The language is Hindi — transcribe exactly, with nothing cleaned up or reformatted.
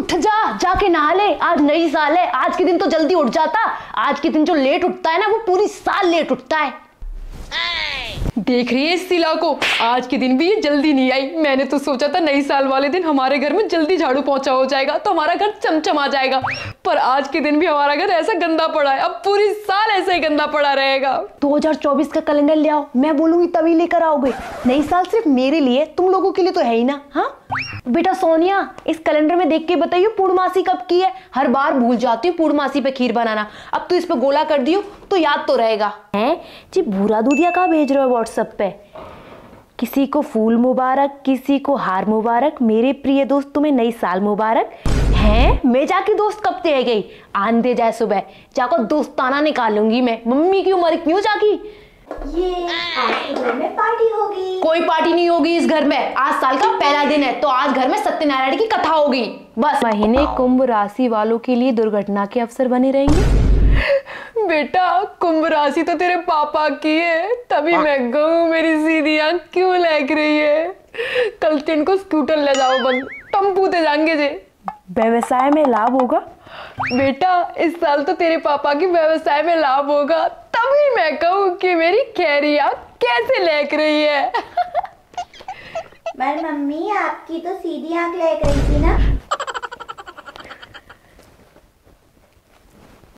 उठ जा, जाके नहा ले, आज नई साल है। आज के दिन तो जल्दी उठ जाता, आज के दिन जो लेट उठता है ना वो पूरी साल लेट उठता है। देख रही है इस सिला को, आज के दिन भी ये जल्दी नहीं आई। मैंने तो सोचा था नई साल वाले दिन हमारे घर में जल्दी झाड़ू पोंछा हो जाएगा तो हमारा घर चमचमा जाएगा, पर आज के दिन भी हमारा घर ऐसा गंदा पड़ा है। अब पूरी साल ऐसे ही गंदा पड़ा रहेगा। दो हज़ार चौबीस का कैलेंडर ले आओ, मैं बोलूंगी तभी लेकर आओगे। नई साल सिर्फ मेरे लिए, तुम लोगों के लिए तो है ही ना। हाँ बेटा सोनिया, इस कैलेंडर में देख के बताइए पूर्णमासी कब की है। हर बार भूल जाती हूँ पूर्णमासी पे खीर बनाना, अब तो इस पे गोला कर दियो तो याद तो रहेगा। हैं जी, भूरा दूधिया कहाँ भेज रहे हो व्हाट्सएप पे? किसी को फूल मुबारक, किसी को हार मुबारक। मेरे प्रिय दोस्त तुम्हें नई साल मुबारक। हैं मैं जाके दोस्त कब से है गई, आंधे जाए सुबह जाकर दोस्ताना निकालूंगी मैं। मम्मी की उम्र क्यों जागी? ये आज घर में पार्टी होगी। कोई पार्टी नहीं होगी इस घर में, आज साल का पहला दिन है तो आज घर में सत्यनारायण की कथा होगी बस। महीने कुंभ राशि वालों के लिए दुर्घटना के अवसर बने रहेंगे। बेटा कुंभ राशि तो तेरे पापा की है, तभी मैं कहूँ मेरी सीधी आंख क्यों लग रही है। कल तीन को स्कूटर ले जाओ बंद, तम पूते जाएंगे जे। व्यवसाय में लाभ होगा बेटा, इस साल तो तेरे पापा की व्यवसाय में लाभ होगा, तभी मैं कहूँ कि मेरी खैरी आंख कैसे लग रही है। पर मम्मी आपकी तो सीधी आंख लग रही थी ना।